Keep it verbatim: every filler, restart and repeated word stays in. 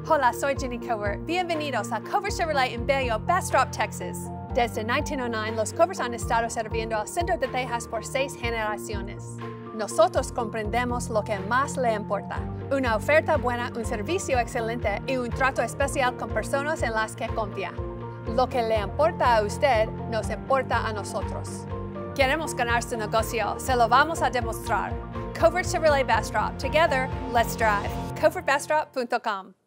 Hola, soy Jenny Covert. Bienvenidos a Covert Chevrolet en Bello, Bastrop, Texas. Desde mil novecientos nueve, los Coverts han estado sirviendo al centro de Texas por seis generaciones. Nosotros comprendemos lo que más le importa: una oferta buena, un servicio excelente y un trato especial con personas en las que confía. Lo que le importa a usted, nos importa a nosotros. Queremos ganar su negocio, se lo vamos a demostrar. Covert Chevrolet Bastrop. Together, let's drive. covert bastrop punto com